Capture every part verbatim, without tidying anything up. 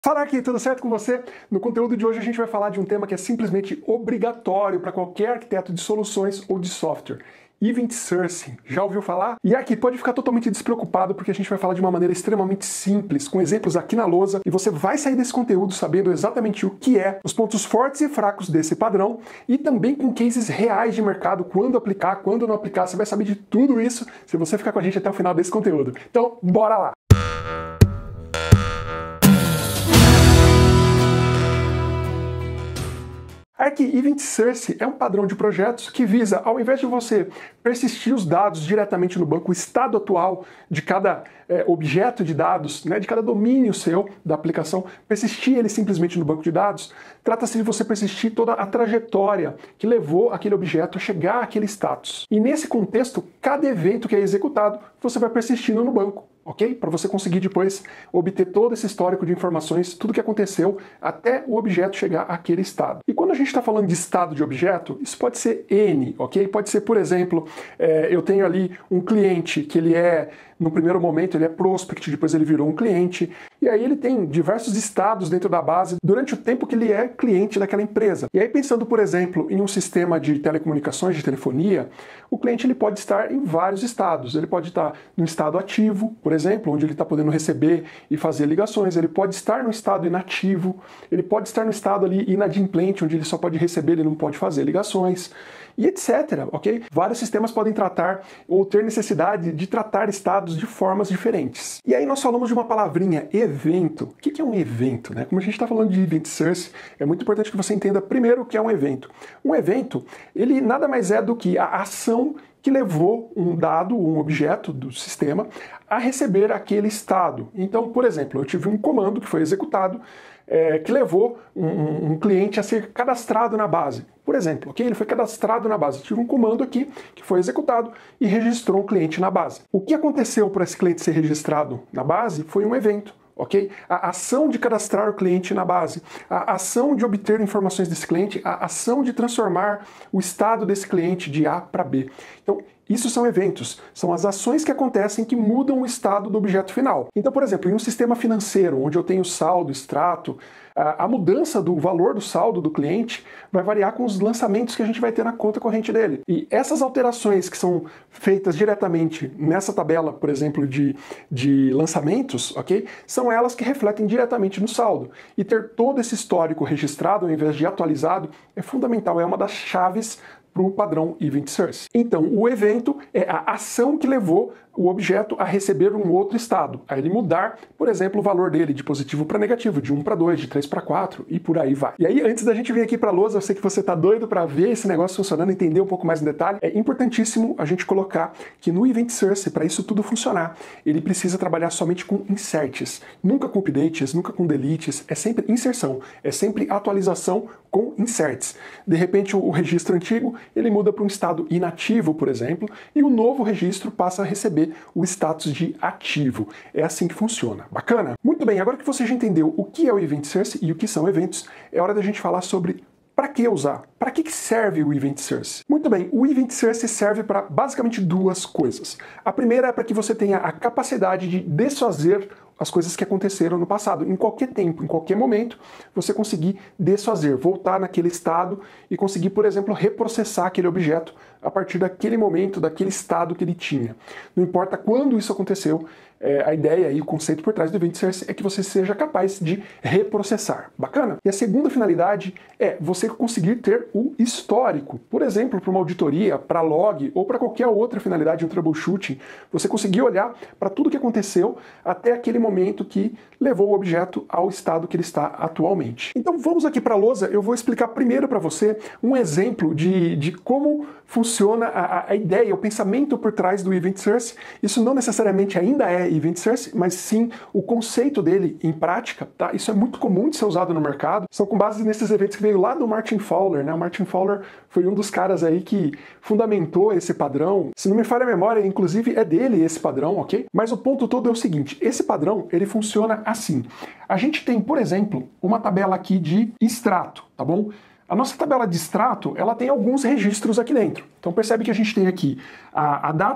Fala aqui, tudo certo com você? No conteúdo de hoje a gente vai falar de um tema que é simplesmente obrigatório para qualquer arquiteto de soluções ou de software. Event Sourcing. Já ouviu falar? E aqui pode ficar totalmente despreocupado porque a gente vai falar de uma maneira extremamente simples, com exemplos aqui na lousa, e você vai sair desse conteúdo sabendo exatamente o que é, os pontos fortes e fracos desse padrão, e também com cases reais de mercado, quando aplicar, quando não aplicar. Você vai saber de tudo isso se você ficar com a gente até o final desse conteúdo. Então, bora lá! Aqui, Event Source é um padrão de projetos que visa, ao invés de você persistir os dados diretamente no banco, o estado atual de cada é, objeto de dados, né, de cada domínio seu da aplicação, persistir ele simplesmente no banco de dados, trata-se de você persistir toda a trajetória que levou aquele objeto a chegar àquele status. E nesse contexto, cada evento que é executado, você vai persistindo no banco. Ok? Para você conseguir depois obter todo esse histórico de informações, tudo que aconteceu até o objeto chegar àquele estado. E quando a gente está falando de estado de objeto, isso pode ser N, ok? Pode ser, por exemplo, é, eu tenho ali um cliente que ele é, no primeiro momento ele é prospect, depois ele virou um cliente, e aí ele tem diversos estados dentro da base durante o tempo que ele é cliente daquela empresa. E aí pensando, por exemplo, em um sistema de telecomunicações, de telefonia, o cliente ele pode estar em vários estados. Ele pode estar no estado ativo, por exemplo, onde ele está podendo receber e fazer ligações. Ele pode estar no estado inativo, ele pode estar no estado ali inadimplente, onde ele só pode receber, ele não pode fazer ligações, e etc, ok? Vários sistemas podem tratar ou ter necessidade de tratar estados de formas diferentes. E aí nós falamos de uma palavrinha, evento. O que é um evento, né? Como a gente está falando de Event Source, é muito importante que você entenda primeiro o que é um evento. Um evento, ele nada mais é do que a ação que levou um dado, um objeto do sistema, a receber aquele estado. Então, por exemplo, eu tive um comando que foi executado, é, que levou um, um cliente a ser cadastrado na base. Por exemplo, ok? Ele foi cadastrado na base. Eu tive um comando aqui que foi executado e registrou um cliente na base. O que aconteceu para esse cliente ser registrado na base foi um evento. Ok? A ação de cadastrar o cliente na base, a ação de obter informações desse cliente, a ação de transformar o estado desse cliente de A para B. Então, isso são eventos, são as ações que acontecem que mudam o estado do objeto final. Então, por exemplo, em um sistema financeiro, onde eu tenho saldo, extrato, a mudança do valor do saldo do cliente vai variar com os lançamentos que a gente vai ter na conta corrente dele. E essas alterações que são feitas diretamente nessa tabela, por exemplo, de, de lançamentos, ok? São elas que refletem diretamente no saldo. E ter todo esse histórico registrado, ao invés de atualizado, é fundamental, é uma das chaves para o padrão Event Source. Então, o evento é a ação que levou o objeto a receber um outro estado, a ele mudar, por exemplo, o valor dele de positivo para negativo, de um para dois, de três para quatro e por aí vai. E aí, antes da gente vir aqui para a lousa, eu sei que você está doido para ver esse negócio funcionando, entender um pouco mais em detalhe, é importantíssimo a gente colocar que no Event Source, para isso tudo funcionar, ele precisa trabalhar somente com inserts, nunca com updates, nunca com deletes, é sempre inserção, é sempre atualização com inserts. De repente, o registro antigo, ele muda para um estado inativo, por exemplo, e o novo registro passa a receber o status de ativo. É assim que funciona. Bacana? Muito bem, agora que você já entendeu o que é o Event Source e o que são eventos, é hora da gente falar sobre para que usar? Para que serve o Event Source? Muito bem, o Event Source serve para basicamente duas coisas. A primeira é para que você tenha a capacidade de desfazer as coisas que aconteceram no passado. Em qualquer tempo, em qualquer momento, você conseguir desfazer, voltar naquele estado e conseguir, por exemplo, reprocessar aquele objeto a partir daquele momento, daquele estado que ele tinha. Não importa quando isso aconteceu, é, a ideia e o conceito por trás do Event Source é que você seja capaz de reprocessar. Bacana? E a segunda finalidade é você conseguir ter o histórico. Por exemplo, para uma auditoria, para log ou para qualquer outra finalidade, um troubleshooting, você conseguir olhar para tudo que aconteceu até aquele momento que levou o objeto ao estado que ele está atualmente. Então vamos aqui para a lousa, eu vou explicar primeiro para você um exemplo de, de como funciona a, a ideia, o pensamento por trás do Event Source. Isso não necessariamente ainda é Event Source, mas sim o conceito dele em prática, tá? Isso é muito comum de ser usado no mercado. São com base nesses eventos que veio lá do Martin Fowler, né? O Martin Fowler foi um dos caras aí que fundamentou esse padrão. Se não me falha a memória, inclusive é dele esse padrão, ok? Mas o ponto todo é o seguinte, esse padrão, ele funciona assim. A gente tem, por exemplo, uma tabela aqui de extrato, tá bom? A nossa tabela de extrato, ela tem alguns registros aqui dentro. Então percebe que a gente tem aqui a, a data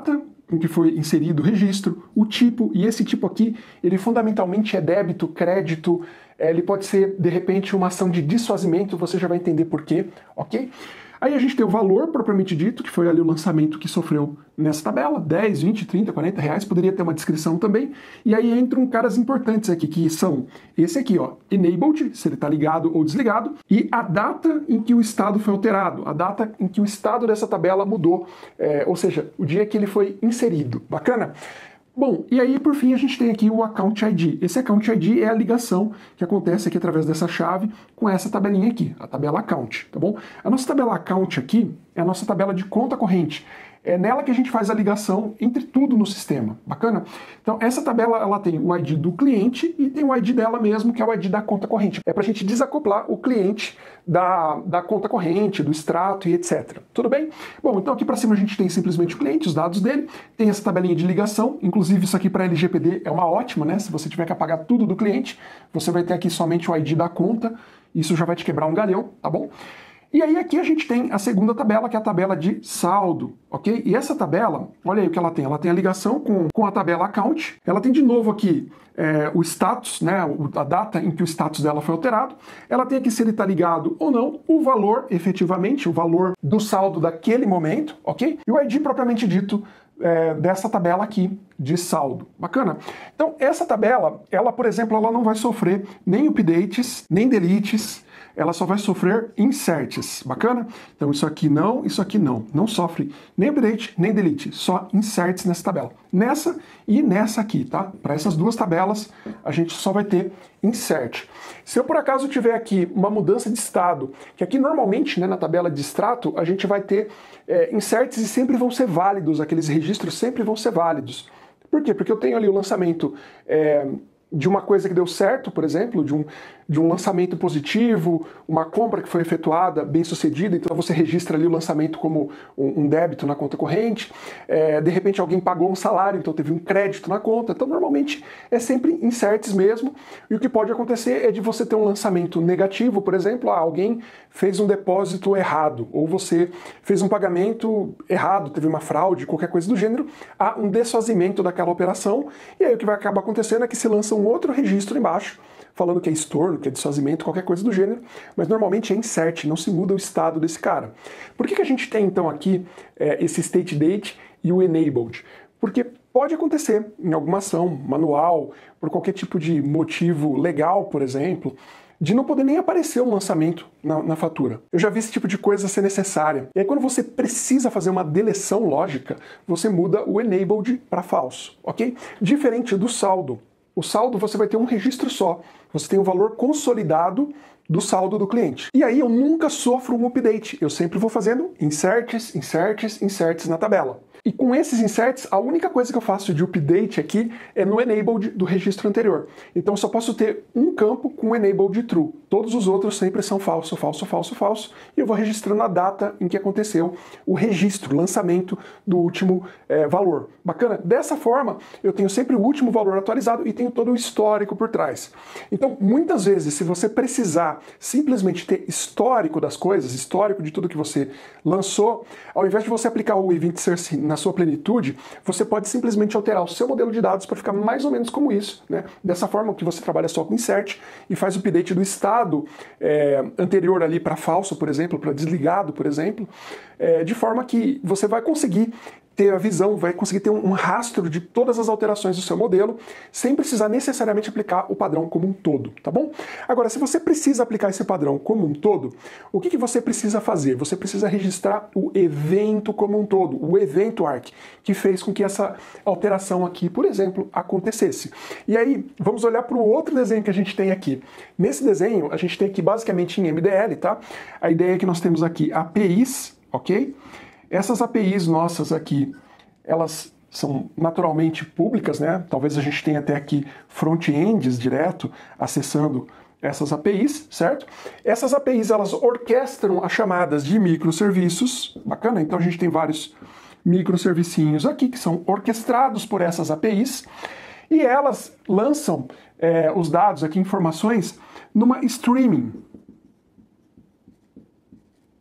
em que foi inserido o registro, o tipo, e esse tipo aqui, ele fundamentalmente é débito, crédito, ele pode ser, de repente, uma ação de desfazimento, você já vai entender por quê, ok? Aí a gente tem o valor propriamente dito, que foi ali o lançamento que sofreu nessa tabela, dez, vinte, trinta, quarenta reais, poderia ter uma descrição também. E aí entram caras importantes aqui, que são esse aqui, ó, enabled, se ele está ligado ou desligado, e a data em que o estado foi alterado, a data em que o estado dessa tabela mudou, é, ou seja, o dia que ele foi inserido. Bacana? Bom, e aí por fim a gente tem aqui o Account I D. Esse Account I D é a ligação que acontece aqui através dessa chave com essa tabelinha aqui, a tabela Account, tá bom? A nossa tabela Account aqui é a nossa tabela de conta corrente. É nela que a gente faz a ligação entre tudo no sistema, bacana? Então essa tabela ela tem o I D do cliente e tem o I D dela mesmo, que é o I D da conta corrente. É para a gente desacoplar o cliente da, da conta corrente, do extrato e etcétera. Tudo bem? Bom, então aqui para cima a gente tem simplesmente o cliente, os dados dele, tem essa tabelinha de ligação, inclusive isso aqui para L G P D é uma ótima, né? Se você tiver que apagar tudo do cliente, você vai ter aqui somente o I D da conta, isso já vai te quebrar um galhão, tá bom? E aí aqui a gente tem a segunda tabela, que é a tabela de saldo, ok? E essa tabela, olha aí o que ela tem. Ela tem a ligação com, com a tabela account. Ela tem de novo aqui é, o status, né? A data em que o status dela foi alterado. Ela tem aqui se ele está ligado ou não, o valor, efetivamente, o valor do saldo daquele momento, ok? E o I D propriamente dito é, dessa tabela aqui de saldo. Bacana? Então essa tabela, ela, por exemplo, ela não vai sofrer nem updates, nem deletes, ela só vai sofrer inserts, bacana? Então isso aqui não, isso aqui não. Não sofre nem update, nem delete, só inserts nessa tabela. Nessa e nessa aqui, tá? Para essas duas tabelas, a gente só vai ter insert. Se eu por acaso tiver aqui uma mudança de estado, que aqui normalmente, né, na tabela de extrato, a gente vai ter é, inserts e sempre vão ser válidos, aqueles registros sempre vão ser válidos. Por quê? Porque eu tenho ali o lançamento é, de uma coisa que deu certo, por exemplo, de um, de um lançamento positivo, uma compra que foi efetuada bem sucedida, então você registra ali o lançamento como um, um débito na conta corrente, é, de repente alguém pagou um salário, então teve um crédito na conta, então normalmente é sempre inserts mesmo, e o que pode acontecer é de você ter um lançamento negativo, por exemplo, ah, alguém fez um depósito errado, ou você fez um pagamento errado, teve uma fraude, qualquer coisa do gênero, há um desfazimento daquela operação, e aí o que vai acabar acontecendo é que se lança um outro registro embaixo, falando que é estorno, que é desfazimento, qualquer coisa do gênero, mas normalmente é insert, não se muda o estado desse cara. Por que, que a gente tem então aqui é, esse state date e o enabled? Porque pode acontecer em alguma ação manual, por qualquer tipo de motivo legal, por exemplo, de não poder nem aparecer um lançamento na, na fatura. Eu já vi esse tipo de coisa ser necessária. E aí quando você precisa fazer uma deleção lógica, você muda o enabled para falso, ok? Diferente do saldo. O saldo você vai ter um registro só. Você tem o valor consolidado do saldo do cliente. E aí eu nunca sofro um update. Eu sempre vou fazendo inserts, inserts, inserts na tabela. E com esses inserts, a única coisa que eu faço de update aqui é no enabled do registro anterior. Então eu só posso ter um campo com enabled true. Todos os outros sempre são falso, falso, falso, falso. E eu vou registrando a data em que aconteceu o registro, o lançamento do último é, valor. Bacana? Dessa forma, eu tenho sempre o último valor atualizado e tenho todo o histórico por trás. Então, muitas vezes, se você precisar simplesmente ter histórico das coisas, histórico de tudo que você lançou, ao invés de você aplicar o Event Source na sua plenitude, você pode simplesmente alterar o seu modelo de dados para ficar mais ou menos como isso, né? Dessa forma que você trabalha só com insert e faz o update do estado é, anterior ali para falso, por exemplo, para desligado, por exemplo, é, de forma que você vai conseguir ter a visão, vai conseguir ter um rastro de todas as alterações do seu modelo, sem precisar necessariamente aplicar o padrão como um todo, tá bom? Agora, se você precisa aplicar esse padrão como um todo, o que, que você precisa fazer? Você precisa registrar o evento como um todo, o evento arc, que fez com que essa alteração aqui, por exemplo, acontecesse. E aí, vamos olhar para o outro desenho que a gente tem aqui. Nesse desenho, a gente tem aqui basicamente em M D L, tá? A ideia é que nós temos aqui A P Is, ok? Essas A P Is nossas aqui, elas são naturalmente públicas, né? Talvez a gente tenha até aqui front-ends direto acessando essas A P Is, certo? Essas A P Is, elas orquestram as chamadas de microserviços, bacana? Então a gente tem vários microservicinhos aqui que são orquestrados por essas A P Is e elas lançam é, os dados aqui, informações, numa streaming.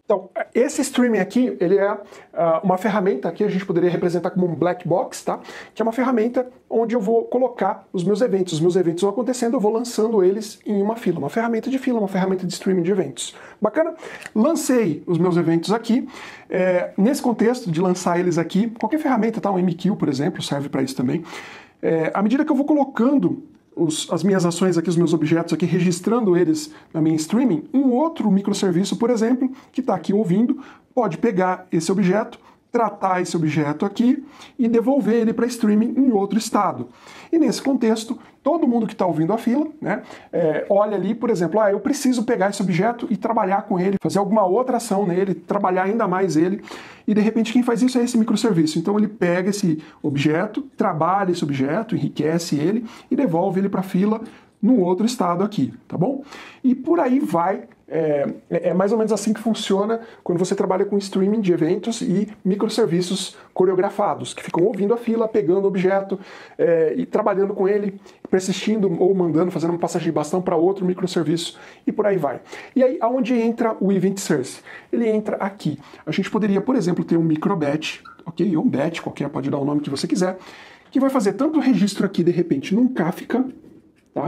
Então, esse streaming aqui, ele é uh, uma ferramenta que a gente poderia representar como um black box, tá? Que é uma ferramenta onde eu vou colocar os meus eventos. Os meus eventos vão acontecendo, eu vou lançando eles em uma fila. Uma ferramenta de fila, uma ferramenta de streaming de eventos. Bacana? Lancei os meus eventos aqui. É, nesse contexto de lançar eles aqui, qualquer ferramenta, tá? Um M Q, por exemplo, serve para isso também. É, à medida que eu vou colocando Os, as minhas ações aqui, os meus objetos aqui, registrando eles na minha streaming, um outro microserviço, por exemplo, que está aqui ouvindo, pode pegar esse objeto, tratar esse objeto aqui e devolver ele para streaming em outro estado. E nesse contexto, todo mundo que está ouvindo a fila, né, é, olha ali, por exemplo, ah, eu preciso pegar esse objeto e trabalhar com ele, fazer alguma outra ação nele, trabalhar ainda mais ele, e de repente quem faz isso é esse microserviço. Então ele pega esse objeto, trabalha esse objeto, enriquece ele e devolve ele para a fila num outro estado aqui, tá bom? E por aí vai. É, é mais ou menos assim que funciona quando você trabalha com streaming de eventos e microserviços coreografados, que ficam ouvindo a fila, pegando o objeto é, e trabalhando com ele, persistindo ou mandando, fazendo uma passagem de bastão para outro microserviço e por aí vai. E aí, aonde entra o Event Source? Ele entra aqui. A gente poderia, por exemplo, ter um microbatch, ok? Ou um batch, qualquer, pode dar o nome que você quiser, que vai fazer tanto o registro aqui, de repente, num Kafka, tá?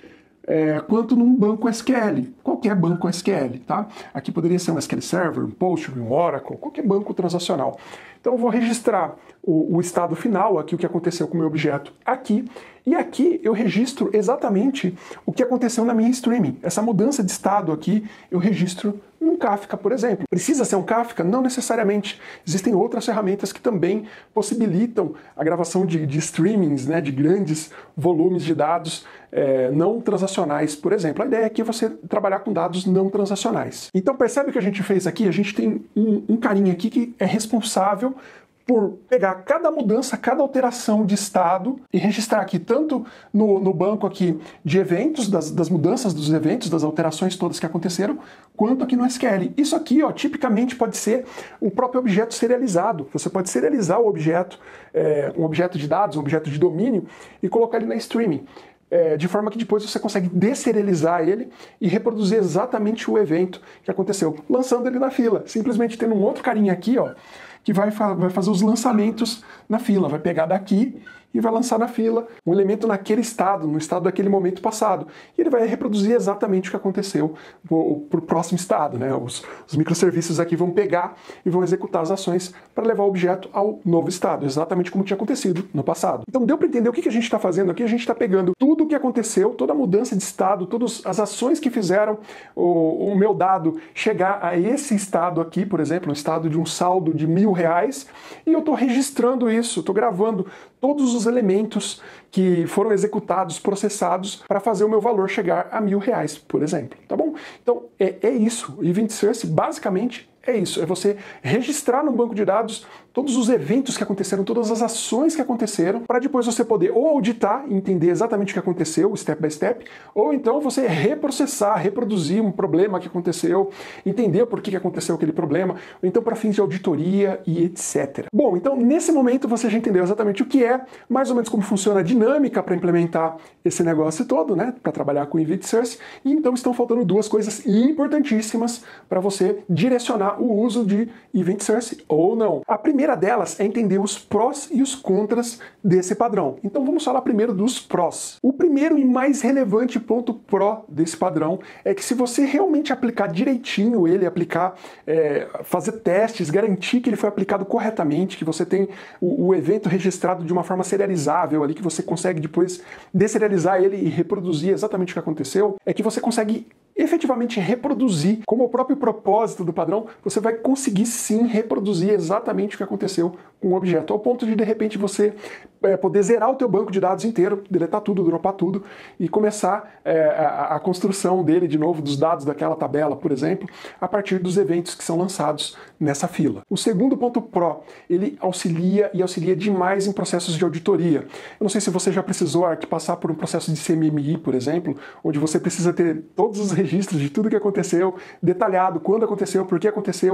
É, quanto num banco S Q L, qualquer banco S Q L, tá? Aqui poderia ser um S Q L Server, um Postgre, um Oracle, qualquer banco transacional. Então eu vou registrar o, o estado final, aqui o que aconteceu com o meu objeto aqui, e aqui eu registro exatamente o que aconteceu na minha streaming. Essa mudança de estado aqui eu registro num Kafka, por exemplo. Precisa ser um Kafka? Não necessariamente. Existem outras ferramentas que também possibilitam a gravação de, de streamings, né, de grandes volumes de dados é, não transacionais, por exemplo. A ideia aqui é você trabalhar com dados não transacionais. Então percebe o que a gente fez aqui? A gente tem um, um carinha aqui que é responsável por pegar cada mudança, cada alteração de estado e registrar aqui tanto no, no banco aqui de eventos, das, das mudanças dos eventos, das alterações todas que aconteceram, quanto aqui no S Q L. Isso aqui, ó, tipicamente pode ser o próprio objeto serializado. Você pode serializar o objeto, é, um objeto de dados, um objeto de domínio, e colocar ele na streaming. É, de forma que depois você consegue deserializar ele e reproduzir exatamente o evento que aconteceu, lançando ele na fila. Simplesmente tendo um outro carinha aqui, ó, que vai, fa vai fazer os lançamentos na fila, vai pegar daqui e vai lançar na fila um elemento naquele estado, no estado daquele momento passado. E ele vai reproduzir exatamente o que aconteceu para o próximo estado, né? Os, os microserviços aqui vão pegar e vão executar as ações para levar o objeto ao novo estado, exatamente como tinha acontecido no passado. Então deu para entender o que, que a gente está fazendo aqui? A gente está pegando tudo o que aconteceu, toda a mudança de estado, todas as ações que fizeram o, o meu dado chegar a esse estado aqui, por exemplo, um estado de um saldo de mil reais, e eu estou registrando isso, estou gravando todos os elementos que foram executados, processados, para fazer o meu valor chegar a mil reais, por exemplo, tá bom? Então, é, é isso. O Event Source, basicamente, é isso. É você registrar no banco de dados todos os eventos que aconteceram, todas as ações que aconteceram, para depois você poder ou auditar e entender exatamente o que aconteceu, step by step, ou então você reprocessar, reproduzir um problema que aconteceu, entender por que aconteceu aquele problema, ou então para fins de auditoria e etcétera. Bom, então nesse momento você já entendeu exatamente o que é, mais ou menos como funciona a dinâmica para implementar esse negócio todo, né, para trabalhar com Event Source, e então estão faltando duas coisas importantíssimas para você direcionar o uso de Event Source ou não. A primeira delas é entender os prós e os contras desse padrão. Então vamos falar primeiro dos prós. O primeiro e mais relevante ponto pró desse padrão é que se você realmente aplicar direitinho ele, aplicar, é, fazer testes, garantir que ele foi aplicado corretamente, que você tem o, o evento registrado de uma forma serializável ali, que você consegue depois deserializar ele e reproduzir exatamente o que aconteceu, é que você consegue efetivamente reproduzir, como o próprio propósito do padrão, você vai conseguir sim reproduzir exatamente o que aconteceu com o objeto, ao ponto de de repente você é, poder zerar o teu banco de dados inteiro, deletar tudo, dropar tudo e começar é, a, a construção dele de novo, dos dados daquela tabela, por exemplo, a partir dos eventos que são lançados nessa fila. O segundo ponto pró, ele auxilia e auxilia demais em processos de auditoria. Eu não sei se você já precisou Ark, passar por um processo de C M M I, por exemplo, onde você precisa ter todos os registros de tudo que aconteceu, detalhado, quando aconteceu, por que aconteceu,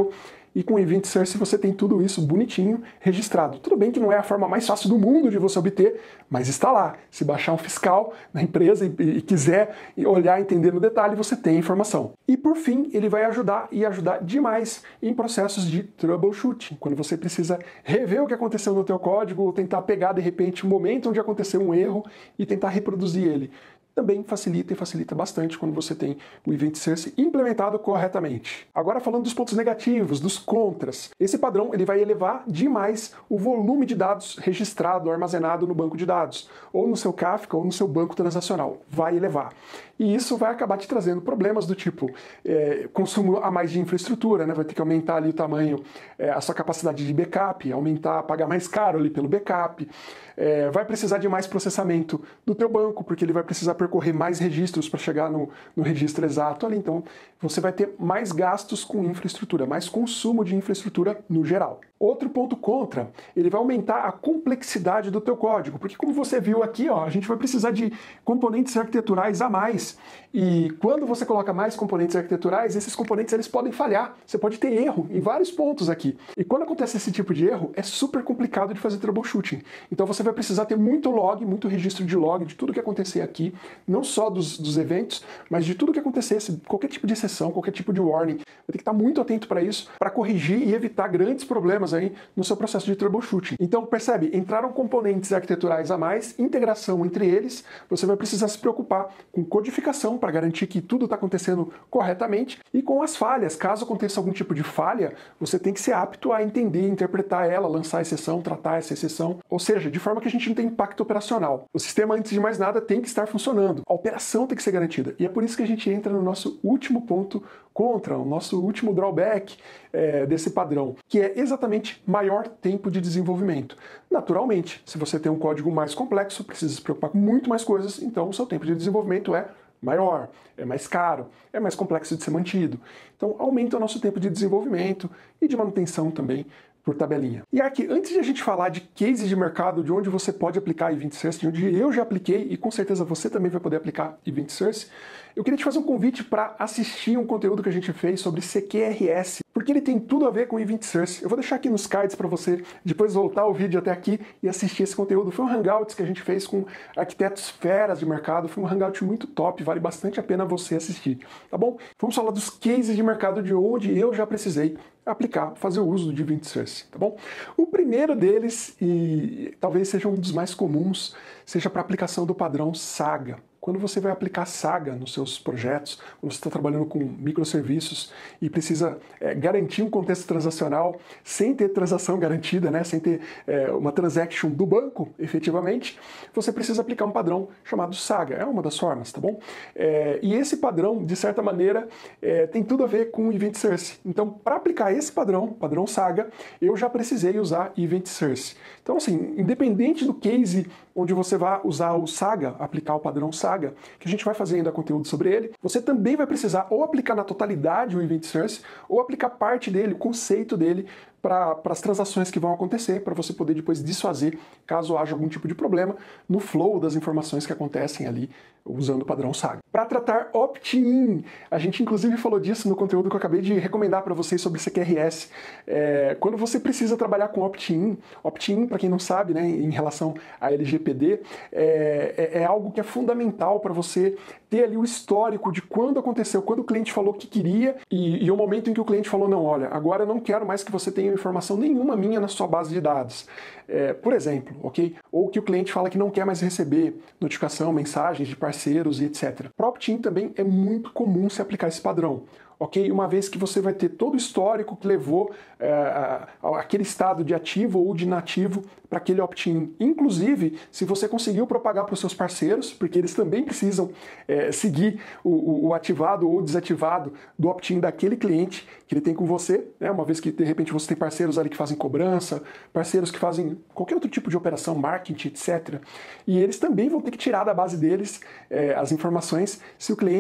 e com o Event Source você tem tudo isso bonitinho, registrado. Tudo bem que não é a forma mais fácil do mundo de você obter, mas está lá. Se baixar um fiscal na empresa e, e quiser olhar e entender no detalhe, você tem a informação. E por fim, ele vai ajudar e ajudar demais em processos de troubleshooting, quando você precisa rever o que aconteceu no teu código ou tentar pegar de repente o momento onde aconteceu um erro e tentar reproduzir ele. Também facilita e facilita bastante quando você tem o Event Source implementado corretamente. Agora falando dos pontos negativos, dos contras. Esse padrão ele vai elevar demais o volume de dados registrado, armazenado no banco de dados, ou no seu Kafka, ou no seu banco transacional. Vai elevar. E isso vai acabar te trazendo problemas do tipo é, consumo a mais de infraestrutura, né? Vai ter que aumentar ali o tamanho, é, a sua capacidade de backup, aumentar, pagar mais caro ali pelo backup. É, vai precisar de mais processamento do teu banco, porque ele vai precisar percorrer mais registros para chegar no, no registro exato ali. Então, você vai ter mais gastos com infraestrutura, mais consumo de infraestrutura no geral. Outro ponto contra, ele vai aumentar a complexidade do teu código, porque como você viu aqui, ó, a gente vai precisar de componentes arquiteturais a mais. E quando você coloca mais componentes arquiteturais, esses componentes eles podem falhar. Você pode ter erro em vários pontos aqui. E quando acontece esse tipo de erro, é super complicado de fazer troubleshooting. Então você vai precisar ter muito log, muito registro de log de tudo que acontecer aqui, não só dos, dos eventos, mas de tudo que acontecesse, qualquer tipo de exceção, qualquer tipo de warning. Vai ter que estar muito atento para isso, para corrigir e evitar grandes problemas aí no seu processo de troubleshooting. Então percebe, entraram componentes arquiteturais a mais, integração entre eles, você vai precisar se preocupar com codificação para garantir que tudo está acontecendo corretamente e com as falhas. Caso aconteça algum tipo de falha, você tem que ser apto a entender, interpretar ela, lançar a exceção, tratar essa exceção, ou seja, de forma que a gente não tenha impacto operacional. O sistema, antes de mais nada, tem que estar funcionando. A operação tem que ser garantida. E é por isso que a gente entra no nosso último ponto contra, o nosso último drawback é, desse padrão, que é exatamente maior tempo de desenvolvimento. Naturalmente, se você tem um código mais complexo, precisa se preocupar com muito mais coisas, então o seu tempo de desenvolvimento é maior, é mais caro, é mais complexo de ser mantido. Então aumenta o nosso tempo de desenvolvimento e de manutenção também por tabelinha. E aqui, antes de a gente falar de cases de mercado, de onde você pode aplicar Event Source, de onde eu já apliquei e com certeza você também vai poder aplicar Event Source, eu queria te fazer um convite para assistir um conteúdo que a gente fez sobre C Q R S, porque ele tem tudo a ver com Event Source. Eu vou deixar aqui nos cards para você depois voltar o vídeo até aqui e assistir esse conteúdo. Foi um Hangouts que a gente fez com arquitetos feras de mercado, foi um Hangout muito top, vale bastante a pena você assistir, tá bom? Vamos falar dos cases de mercado de onde eu já precisei aplicar, fazer o uso de Event Source, tá bom? O primeiro deles, e talvez seja um dos mais comuns, seja para aplicação do padrão Saga. Quando você vai aplicar Saga nos seus projetos, quando você está trabalhando com microserviços e precisa é, garantir um contexto transacional sem ter transação garantida, né, sem ter é, uma transaction do banco, efetivamente, você precisa aplicar um padrão chamado Saga. É uma das formas, tá bom? É, e esse padrão, de certa maneira, é, tem tudo a ver com Event Source. Então, para aplicar esse padrão, padrão Saga, eu já precisei usar Event Source. Então, assim, independente do case onde você vai usar o Saga, aplicar o padrão Saga, que a gente vai fazer ainda conteúdo sobre ele, você também vai precisar ou aplicar na totalidade o Event Source, ou aplicar parte dele, o conceito dele, para as transações que vão acontecer, para você poder depois desfazer, caso haja algum tipo de problema, no flow das informações que acontecem ali, usando o padrão Saga. Para tratar opt-in, a gente inclusive falou disso no conteúdo que eu acabei de recomendar para vocês sobre C Q R S. É, quando você precisa trabalhar com opt-in, opt-in, para quem não sabe, né, em relação a L G P D, é, é, é algo que é fundamental para você ter ali o histórico de quando aconteceu, quando o cliente falou que queria e, e o momento em que o cliente falou, não, olha, agora eu não quero mais que você tenha informação nenhuma minha na sua base de dados. É, por exemplo, ok? Ou que o cliente fala que não quer mais receber notificação, mensagens de parceiros e etcétera. Para opt-in também é muito comum se aplicar esse padrão. Ok? Uma vez que você vai ter todo o histórico que levou é, aquele estado de ativo ou de inativo para aquele opt-in. Inclusive, se você conseguiu propagar para os seus parceiros, porque eles também precisam é, seguir o, o ativado ou desativado do opt-in daquele cliente que ele tem com você, né? Uma vez que de repente você tem parceiros ali que fazem cobrança, parceiros que fazem qualquer outro tipo de operação, marketing, etcétera. E eles também vão ter que tirar da base deles é, as informações se o cliente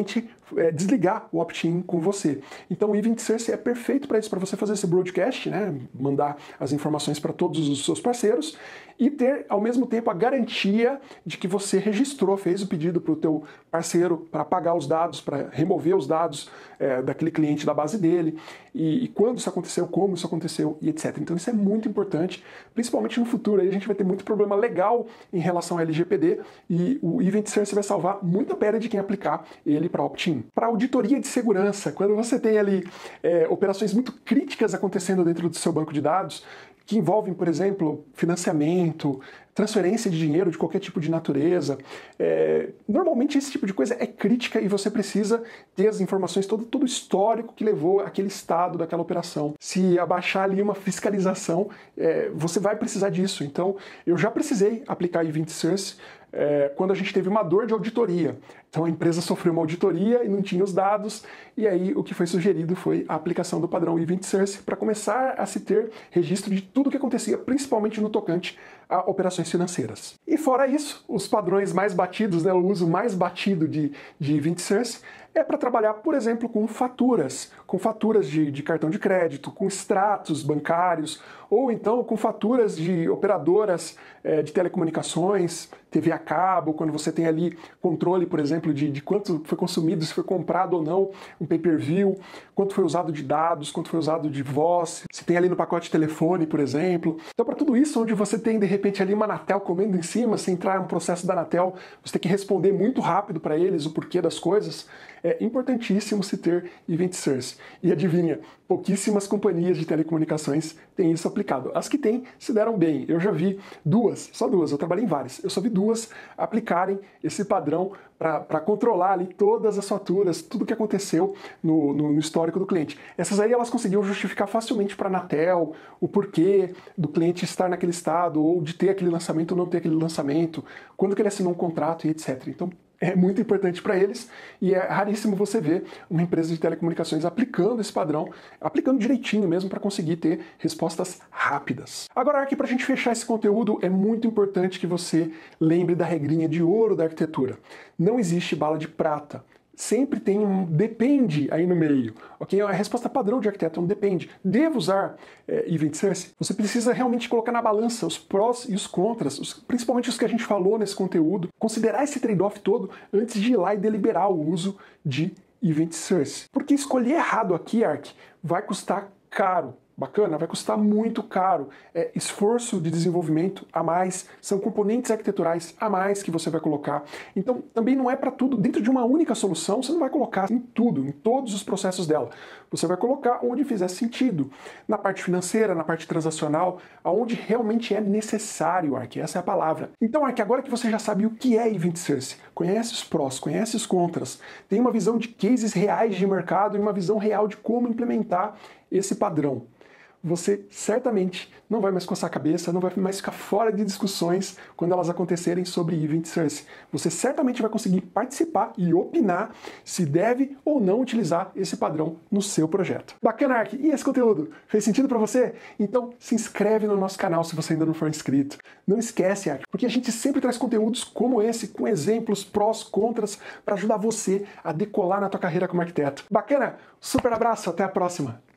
é, desligar o opt-in com você. Então o Event Source é perfeito para isso, para você fazer esse broadcast, né, mandar as informações para todos os seus parceiros e ter ao mesmo tempo a garantia de que você registrou, fez o pedido para o teu parceiro para apagar os dados, para remover os dados é, daquele cliente da base dele, e, e quando isso aconteceu, como isso aconteceu e etcétera. Então isso é muito importante, principalmente no futuro. Aí a gente vai ter muito problema legal em relação ao L G P D e o Event Source vai salvar muita pele de quem aplicar ele para opt-in. Para auditoria de segurança, quando você tem ali é, operações muito críticas acontecendo dentro do seu banco de dados, que envolvem, por exemplo, financiamento, transferência de dinheiro de qualquer tipo de natureza. É, normalmente esse tipo de coisa é crítica e você precisa ter as informações, todo, todo o histórico que levou aquele estado daquela operação. Se abaixar ali uma fiscalização, é, você vai precisar disso. Então, eu já precisei aplicar Event Source é, quando a gente teve uma dor de auditoria. Então a empresa sofreu uma auditoria e não tinha os dados, e aí o que foi sugerido foi a aplicação do padrão Event Source para começar a se ter registro de tudo o que acontecia, principalmente no tocante a operações financeiras. E fora isso, os padrões mais batidos, né, o uso mais batido de, de Event Source é para trabalhar, por exemplo, com faturas, com faturas de, de cartão de crédito, com extratos bancários, ou então com faturas de operadoras é, de telecomunicações, T V a cabo, quando você tem ali controle, por exemplo, de, de quanto foi consumido, se foi comprado ou não um pay-per-view, quanto foi usado de dados, quanto foi usado de voz, se tem ali no pacote de telefone, por exemplo. Então, para tudo isso, onde você tem, de repente, ali uma Anatel comendo em cima, se entrar um processo da Anatel, você tem que responder muito rápido para eles o porquê das coisas, é importantíssimo se ter Event Source. E adivinha, pouquíssimas companhias de telecomunicações têm isso aplicado. As que têm se deram bem. Eu já vi duas, só duas, eu trabalhei em várias, eu só vi duas aplicarem esse padrão para controlar ali todas as faturas, tudo que aconteceu no, no, no histórico do cliente. Essas aí elas conseguiam justificar facilmente para a Anatel o porquê do cliente estar naquele estado, ou de ter aquele lançamento ou não ter aquele lançamento, quando que ele assinou um contrato e etcétera. Então, é muito importante para eles e é raríssimo você ver uma empresa de telecomunicações aplicando esse padrão, aplicando direitinho mesmo para conseguir ter respostas rápidas. Agora, aqui para a gente fechar esse conteúdo, é muito importante que você lembre da regrinha de ouro da arquitetura. Não existe bala de prata. Sempre tem um depende aí no meio, ok? A resposta padrão de arquiteto é um depende. Devo usar é, Event Source? Você precisa realmente colocar na balança os prós e os contras, os, principalmente os que a gente falou nesse conteúdo, considerar esse trade-off todo antes de ir lá e deliberar o uso de Event Source. Porque escolher errado aqui, Ark, vai custar caro. Bacana? Vai custar muito caro. É esforço de desenvolvimento a mais, são componentes arquiteturais a mais que você vai colocar. Então, também não é para tudo. Dentro de uma única solução, você não vai colocar em tudo, em todos os processos dela. Você vai colocar onde fizer sentido. Na parte financeira, na parte transacional, aonde realmente é necessário, Ark. Essa é a palavra. Então, Ark, agora que você já sabe o que é Event Source, conhece os prós, conhece os contras, tem uma visão de cases reais de mercado e uma visão real de como implementar esse padrão, você certamente não vai mais coçar a cabeça, não vai mais ficar fora de discussões quando elas acontecerem sobre Event Source. Você certamente vai conseguir participar e opinar se deve ou não utilizar esse padrão no seu projeto. Bacana, Ark? E esse conteúdo fez sentido para você? Então se inscreve no nosso canal se você ainda não for inscrito. Não esquece, Ark, porque a gente sempre traz conteúdos como esse, com exemplos, prós, contras, para ajudar você a decolar na tua carreira como arquiteto. Bacana? Super abraço, até a próxima!